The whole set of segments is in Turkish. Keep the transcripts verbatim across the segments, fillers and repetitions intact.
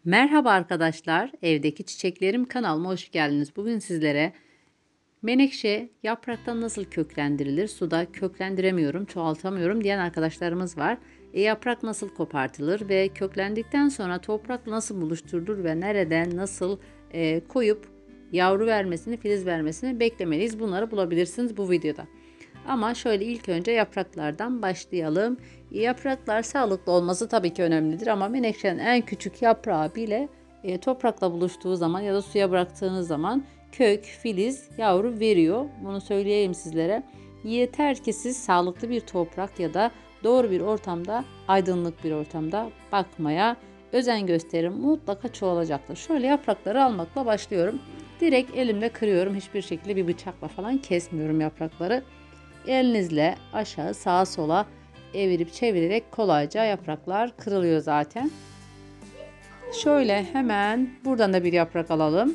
Merhaba arkadaşlar, evdeki çiçeklerim kanalıma hoş geldiniz. Bugün sizlere menekşe yapraktan nasıl köklendirilir, suda köklendiremiyorum, çoğaltamıyorum diyen arkadaşlarımız var. E, yaprak nasıl kopartılır ve köklendikten sonra toprak nasıl buluşturulur ve nereden nasıl e, koyup yavru vermesini, filiz vermesini beklemeliyiz. Bunları bulabilirsiniz bu videoda. Ama şöyle ilk önce yapraklardan başlayalım. Yapraklar sağlıklı olması tabii ki önemlidir ama menekşenin en küçük yaprağı bile e, toprakla buluştuğu zaman ya da suya bıraktığınız zaman kök, filiz, yavru veriyor. Bunu söyleyeyim sizlere. Yeter ki siz sağlıklı bir toprak ya da doğru bir ortamda, aydınlık bir ortamda bakmaya özen gösterin. Mutlaka çoğalacaktır. Şöyle yaprakları almakla başlıyorum. Direkt elimle kırıyorum. Hiçbir şekilde bir bıçakla falan kesmiyorum yaprakları. Elinizle aşağı sağa sola evirip çevirerek kolayca yapraklar kırılıyor zaten. Şöyle hemen buradan da bir yaprak alalım.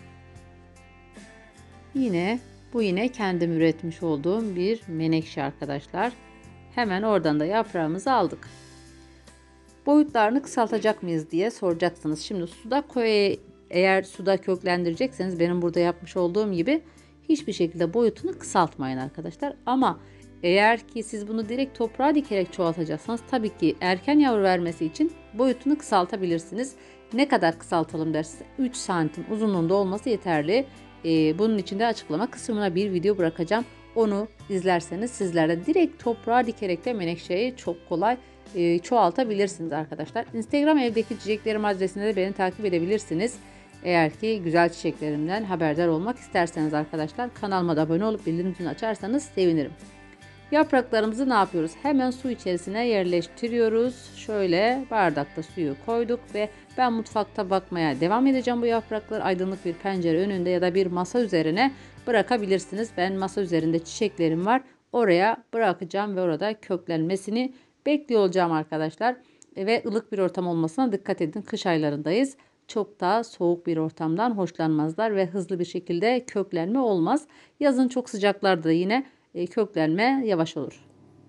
Yine bu yine kendim üretmiş olduğum bir menekşe arkadaşlar. Hemen oradan da yaprağımızı aldık. Boyutlarını kısaltacak mıyız diye soracaksınız. Şimdi suda koy, eğer suda köklendirecekseniz benim burada yapmış olduğum gibi hiçbir şekilde boyutunu kısaltmayın arkadaşlar. Ama eğer ki siz bunu direkt toprağa dikerek çoğaltacaksanız tabii ki erken yavru vermesi için boyutunu kısaltabilirsiniz. Ne kadar kısaltalım dersiniz? üç santim uzunluğunda olması yeterli. Ee, bunun için de açıklama kısmına bir video bırakacağım. Onu izlerseniz sizler de direkt toprağa dikerek de menekşeyi çok kolay e, çoğaltabilirsiniz arkadaşlar. Instagram evdeki çiçeklerim adresinde de beni takip edebilirsiniz. Eğer ki güzel çiçeklerimden haberdar olmak isterseniz arkadaşlar kanalıma da abone olup bildirim zilini açarsanız sevinirim. Yapraklarımızı ne yapıyoruz? Hemen su içerisine yerleştiriyoruz. Şöyle bardakta suyu koyduk ve ben mutfakta bakmaya devam edeceğim bu yaprakları. Aydınlık bir pencere önünde ya da bir masa üzerine bırakabilirsiniz. Ben masa üzerinde çiçeklerim var. Oraya bırakacağım ve orada köklenmesini bekliyor olacağım arkadaşlar. Ve ılık bir ortam olmasına dikkat edin. Kış aylarındayız. Çok da soğuk bir ortamdan hoşlanmazlar ve hızlı bir şekilde köklenme olmaz. Yazın çok sıcaklarda yine köklenme yavaş olur.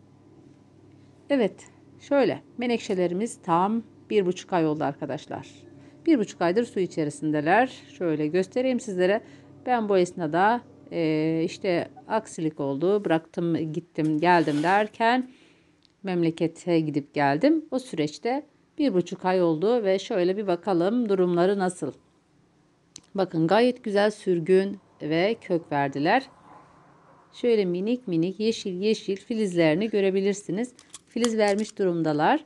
Evet, şöyle menekşelerimiz tam bir buçuk ay oldu arkadaşlar. Bir buçuk aydır su içerisindeler. Şöyle göstereyim sizlere. Ben bu esnada e, işte aksilik oldu. Bıraktım, gittim, geldim derken memlekete gidip geldim. O süreçte bir buçuk ay oldu ve şöyle bir bakalım durumları nasıl. Bakın gayet güzel sürgün ve kök verdiler. Şöyle minik minik yeşil yeşil filizlerini görebilirsiniz. Filiz vermiş durumdalar.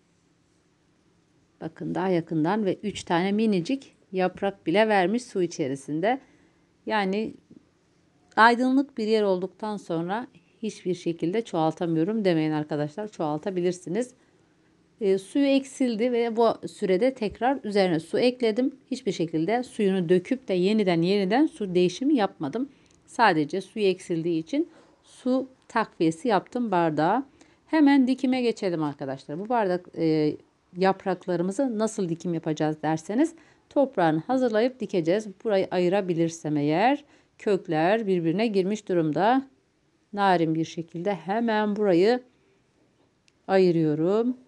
Bakın daha yakından ve üç tane minicik yaprak bile vermiş su içerisinde. Yani aydınlık bir yer olduktan sonra hiçbir şekilde çoğaltamıyorum demeyin arkadaşlar. Çoğaltabilirsiniz. E, suyu eksildi ve bu sürede tekrar üzerine su ekledim. Hiçbir şekilde suyunu döküp de yeniden yeniden su değişimi yapmadım. Sadece suyu eksildiği için su takviyesi yaptım bardağa. Hemen dikime geçelim arkadaşlar. Bu bardak e, yapraklarımızı nasıl dikim yapacağız derseniz toprağını hazırlayıp dikeceğiz. Burayı ayırabilirsem eğer kökler birbirine girmiş durumda. Narin bir şekilde hemen burayı ayırıyorum.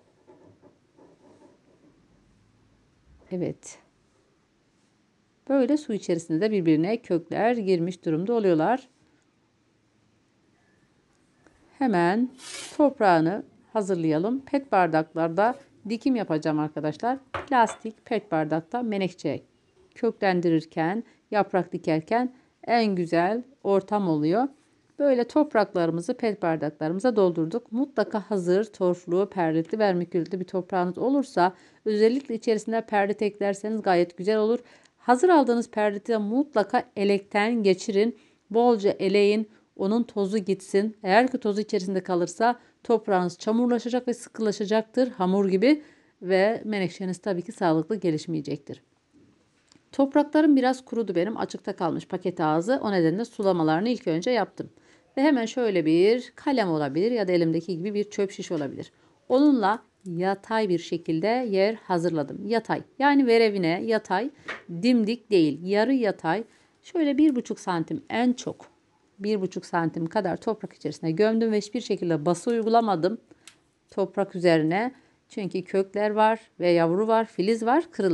Evet. Böyle su içerisinde de birbirine kökler girmiş durumda oluyorlar. Hemen toprağını hazırlayalım. Pet bardaklarda dikim yapacağım arkadaşlar. Plastik pet bardakta menekşe köklendirirken, yaprak dikerken en güzel ortam oluyor. Böyle topraklarımızı pet bardaklarımıza doldurduk. Mutlaka hazır torflu, perlitli, vermikülitli bir toprağınız olursa özellikle içerisine perlit eklerseniz gayet güzel olur. Hazır aldığınız perliti mutlaka elekten geçirin. Bolca eleyin. Onun tozu gitsin. Eğer ki tozu içerisinde kalırsa toprağınız çamurlaşacak ve sıkılaşacaktır. Hamur gibi ve menekşeniz tabii ki sağlıklı gelişmeyecektir. Topraklarım biraz kurudu benim. Açıkta kalmış paket ağzı. O nedenle sulamalarını ilk önce yaptım. Ve hemen şöyle bir kalem olabilir ya da elimdeki gibi bir çöp şiş olabilir. Onunla yatay bir şekilde yer hazırladım. Yatay yani verevine yatay, dimdik değil, yarı yatay. Şöyle bir buçuk santim en çok bir buçuk santim kadar toprak içerisine gömdüm ve hiçbir şekilde bası uygulamadım toprak üzerine. Çünkü kökler var ve yavru var, filiz var, kırılır.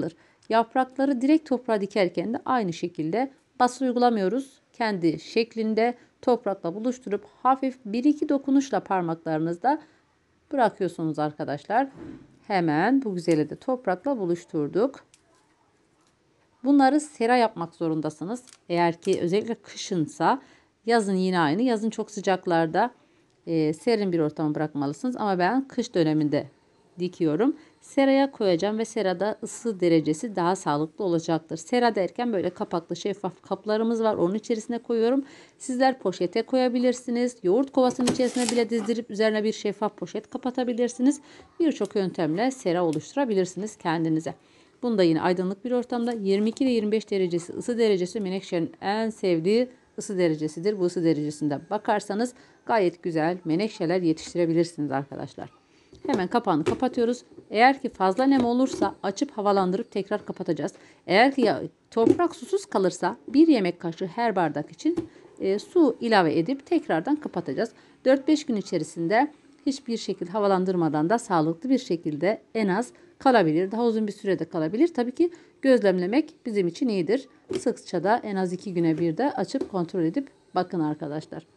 Yaprakları direkt toprağa dikerken de aynı şekilde baskı uygulamıyoruz. Kendi şeklinde toprakla buluşturup hafif bir iki dokunuşla parmaklarınızda bırakıyorsunuz arkadaşlar. Hemen bu güzeli de toprakla buluşturduk. Bunları sera yapmak zorundasınız. Eğer ki özellikle kışınsa, yazın yine aynı. Yazın çok sıcaklarda e, serin bir ortama bırakmalısınız. Ama ben kış döneminde dikiyorum. Seraya koyacağım ve serada ısı derecesi daha sağlıklı olacaktır. Sera derken böyle kapaklı şeffaf kaplarımız var. Onun içerisine koyuyorum. Sizler poşete koyabilirsiniz. Yoğurt kovasının içerisine bile dizdirip üzerine bir şeffaf poşet kapatabilirsiniz. Birçok yöntemle sera oluşturabilirsiniz kendinize. Bunu da yine aydınlık bir ortamda yirmi iki ile yirmi beş derecesi ısı derecesi menekşenin en sevdiği ısı derecesidir. Bu ısı derecesinden bakarsanız gayet güzel menekşeler yetiştirebilirsiniz arkadaşlar. Hemen kapağını kapatıyoruz. Eğer ki fazla nem olursa açıp havalandırıp tekrar kapatacağız. Eğer ki ya, toprak susuz kalırsa bir yemek kaşığı her bardak için e, su ilave edip tekrardan kapatacağız. dört beş gün içerisinde hiçbir şekilde havalandırmadan da sağlıklı bir şekilde en az kalabilir. Daha uzun bir sürede kalabilir. Tabii ki gözlemlemek bizim için iyidir. Sıkça da en az iki güne bir de açıp kontrol edip bakın arkadaşlar.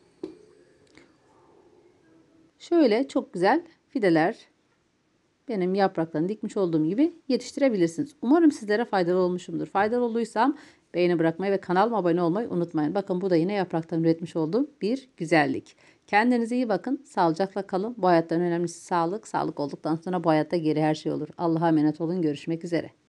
Şöyle çok güzel fideler benim yapraklarını dikmiş olduğum gibi yetiştirebilirsiniz. Umarım sizlere faydalı olmuşumdur. Faydalı olduysam beğeni bırakmayı ve kanalıma abone olmayı unutmayın. Bakın bu da yine yapraktan üretmiş olduğum bir güzellik. Kendinize iyi bakın. Sağlıcakla kalın. Bu hayattan önemlisi sağlık. Sağlık olduktan sonra bu hayatta geri her şey olur. Allah'a emanet olun. Görüşmek üzere.